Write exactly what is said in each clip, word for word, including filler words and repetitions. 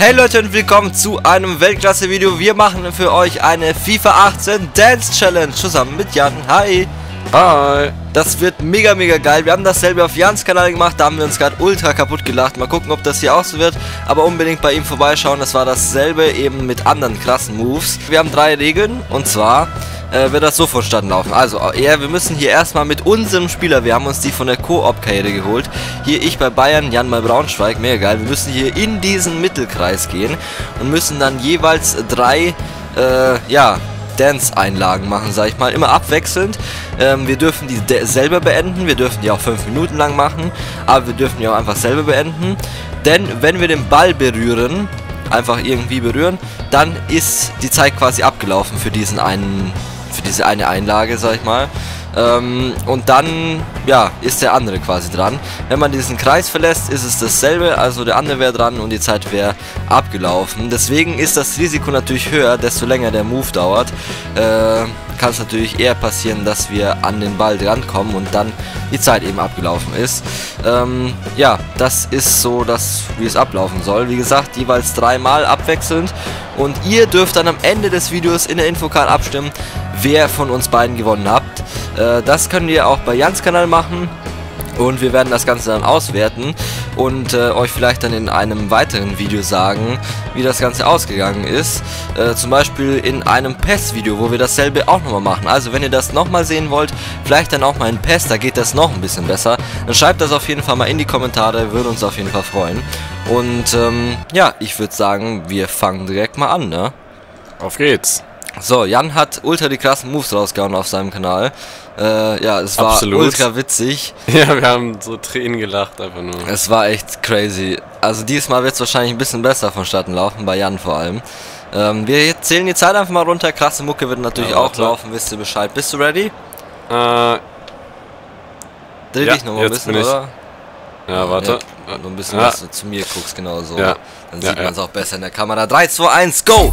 Hey Leute und willkommen zu einem Weltklasse-Video. Wir machen für euch eine FIFA achtzehn Dance Challenge zusammen mit Jan. Hi! Hi! Das wird mega mega geil. Wir haben dasselbe auf Jans Kanal gemacht, da haben wir uns gerade ultra kaputt gelacht. Mal gucken, ob das hier auch so wird, aber unbedingt bei ihm vorbeischauen. Das war dasselbe, eben mit anderen krassen Moves. Wir haben drei Regeln und zwar äh, wird das so vonstatten laufen. Also, ja, wir müssen hier erstmal mit unserem Spieler, wir haben uns die von der Koop-Karriere geholt. Hier ich bei Bayern, Jan bei Braunschweig, mega geil. Wir müssen hier in diesen Mittelkreis gehen und müssen dann jeweils drei, äh, ja, Dance-Einlagen machen, sag ich mal, immer abwechselnd. Ähm, wir dürfen die selber beenden, wir dürfen die auch fünf Minuten lang machen, aber wir dürfen die auch einfach selber beenden. Denn wenn wir den Ball berühren, einfach irgendwie berühren, dann ist die Zeit quasi abgelaufen für diesen einen, für diese eine Einlage, sag ich mal. Ähm, und dann, ja, ist der andere quasi dran. Wenn man diesen Kreis verlässt, ist es dasselbe, also der andere wäre dran und die Zeit wäre abgelaufen. Deswegen ist das Risiko natürlich höher, desto länger der Move dauert. Äh, kann es natürlich eher passieren, dass wir an den Ball drankommen und dann die Zeit eben abgelaufen ist. Ähm, ja, das ist so, das, wie es ablaufen soll. Wie gesagt, jeweils dreimal abwechselnd. Und ihr dürft dann am Ende des Videos in der Infocard abstimmen, wer von uns beiden gewonnen habt. Äh, das könnt ihr auch bei Jans Kanal machen. Und wir werden das Ganze dann auswerten und äh, euch vielleicht dann in einem weiteren Video sagen, wie das Ganze ausgegangen ist. Äh, zum Beispiel in einem P E S-Video, wo wir dasselbe auch nochmal machen. Also wenn ihr das nochmal sehen wollt, vielleicht dann auch mal in P E S, da geht das noch ein bisschen besser. Dann schreibt das auf jeden Fall mal in die Kommentare, würde uns auf jeden Fall freuen. Und ähm, ja, ich würde sagen, wir fangen direkt mal an, ne? Auf geht's! So, Jan hat ultra die krassen Moves rausgehauen auf seinem Kanal. Äh, ja, es war Absolut. ultra witzig. Ja, wir haben so Tränen gelacht einfach nur. Es war echt crazy. Also diesmal wird es wahrscheinlich ein bisschen besser vonstatten laufen, bei Jan vor allem. Ähm, wir zählen die Zeit einfach mal runter. Krasse Mucke wird natürlich ja, auch laufen, wisst ihr Bescheid. Bist du ready? Äh... Dreh ja, dich noch mal ein bisschen, oder? Ja, warte. Ja, so ein bisschen, ja. dass du zu mir guckst, genau so. Ja. Dann ja, sieht ja. man es auch besser in der Kamera. drei, zwei, eins, go!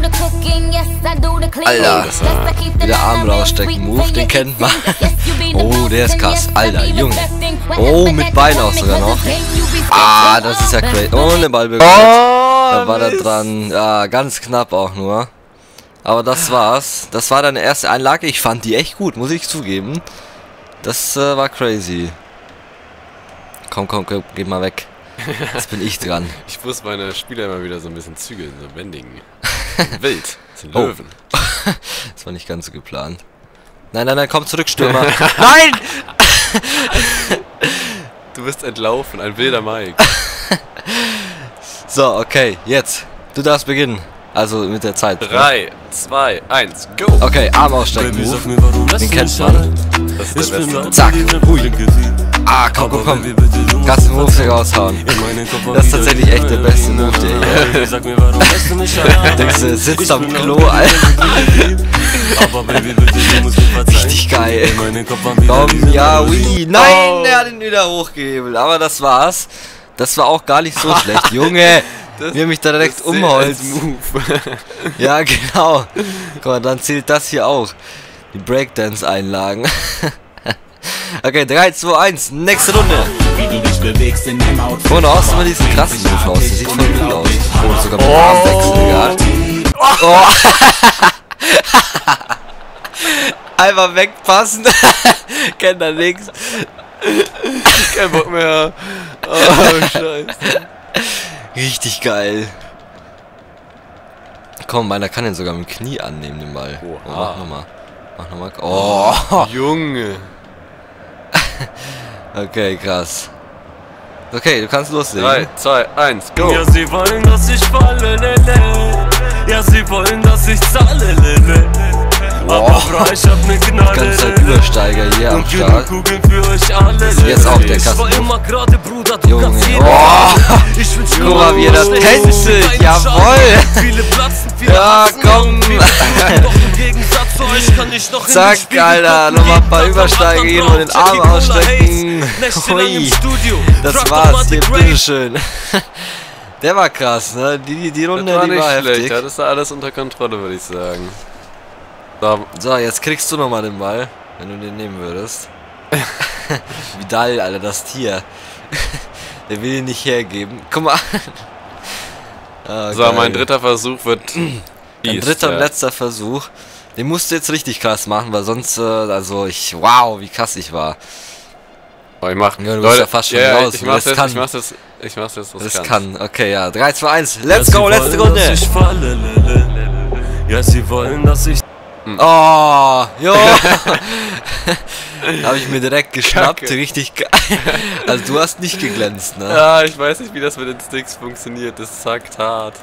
Alter, wieder Arm rausstecken, Move, den kennt man. Oh, der ist krass. Alter, Junge. Oh, mit Bein auch sogar noch. Ah, das ist ja crazy. Oh, den Ball bekommen. Oh, da war er dran. Ja, ganz knapp auch nur. Aber das war's. Das war deine erste Einlage. Ich fand die echt gut, muss ich zugeben. Das äh, war crazy. Komm, komm, komm, geh mal weg. Jetzt bin ich dran. Ich muss meine Spieler immer wieder so ein bisschen zügeln, so bändigen. Wild. Das sind Oh. Löwen. Das war nicht ganz so geplant. Nein, nein, nein, komm zurück, Stürmer. Nein! Du bist entlaufen, ein wilder Mike. So, okay, jetzt. Du darfst beginnen. Also mit der Zeit. drei, zwei, eins, go! Okay, Arm ausstrecken, Move. Den kennt man. Das ist der beste. Zack. Hui. Ah, komm, komm, komm. Kannst du den Move raushauen. Das ist tatsächlich echt der beste Move, der hier. Denkst du, sitzt am Klo, Alter. Richtig geil. Komm, ja, ui. Nein, er hat ihn wieder hochgehebelt. Aber das war's. Das war auch gar nicht so schlecht. Junge, wie er mich da direkt umholzt. Ja, genau. Guck mal, dann zählt das hier auch. Die Breakdance-Einlagen. Okay, drei, zwei, eins, nächste Runde. Und aus immer diesen krassen Move aus. Der sieht voll cool aus. Oh, sogar mit dem Armwechsel, egal. Oh. Einfach wegpassen. Kennt er nix. Kein Bock mehr. Oh, scheiße. Richtig geil. Komm, meiner kann den sogar mit dem Knie annehmen, den Ball. Oh, mach nochmal. Mach nochmal. Oh, Junge. Okay, krass. Okay, du kannst loslegen. drei, zwei, eins, go! Ja, sie wollen, dass ich falle, le, le. Ja, sie wollen, dass ich zahle, le, le. Aber bra, ich hab ne Gnade, Ganzer Übersteiger hier am Start. für euch alle, Jetzt auch der Kasten. Junge. Oh. Ich wünsch mir Guck mal, wie er das tänzelt. Jawohl. Ja, komm. Zack, Alter. Nochmal ein paar Übersteiger hier und den Arm ausstrecken. Hui. Das war's. Hier, bitteschön. Der war krass, ne? Die, die, die Runde, das war die nicht war schlecht. heftig. Ja, das ist alles unter Kontrolle, würde ich sagen. So. So, jetzt kriegst du nochmal den Ball, wenn du den nehmen würdest. Vidal, Alter, das Tier. Der will ihn nicht hergeben. Guck mal. Ah, so, geil. mein dritter Versuch wird... Dein dritter und letzter Versuch. Den musst du jetzt richtig krass machen, weil sonst, äh, also ich, wow, wie krass ich war. Oh, ich mach, ja, du Leute, bist ja fast schon ja, raus. ich mach's jetzt, kann. ich mach's jetzt, ich mach's jetzt, Das kann's. kann, okay, ja. drei, zwei, eins, let's ja, go, letzte wollen, Runde. Dass ich falle, ja, sie wollen, dass ich... Oh, jo. Habe ich mir direkt geschnappt, Kacke. richtig geil. Also du hast nicht geglänzt, ne? Ja, ich weiß nicht, wie das mit den Sticks funktioniert, das zackt hart.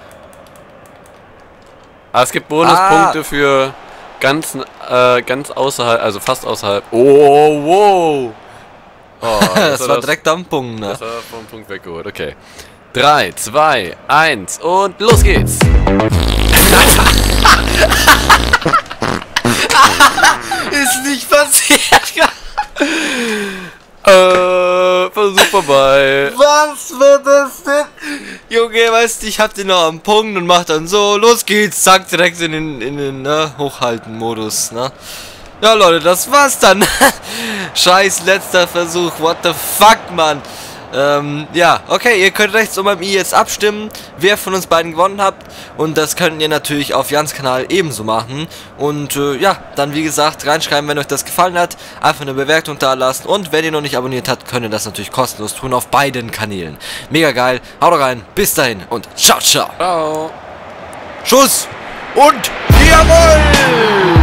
Ah, es gibt Bonuspunkte ah. für ganz, äh, ganz außerhalb, also fast außerhalb. Oh, wow. Oh, das, das war das, direkt am Punkt, ne? Das war vom Punkt weggeholt, okay. drei, zwei, eins und los geht's. Ist nicht passiert. äh, Versuch vorbei. Was wird das denn? Junge, weißt du, ich hab den noch am Punkt und mach dann so, los geht's, zack, direkt in den, in den ne, Hochhalten-Modus, ne? Ja, Leute, das war's dann. Scheiß letzter Versuch, what the fuck, Mann. Ähm, ja, okay, ihr könnt rechts oben beim i jetzt abstimmen, wer von uns beiden gewonnen habt. Und das könnt ihr natürlich auf Jans Kanal ebenso machen. Und äh, ja, dann wie gesagt, reinschreiben, wenn euch das gefallen hat. Einfach eine Bewertung da lassen. Und wenn ihr noch nicht abonniert habt, könnt ihr das natürlich kostenlos tun auf beiden Kanälen. Mega geil, haut rein, bis dahin und ciao, ciao. Ciao. Schuss und jawohl!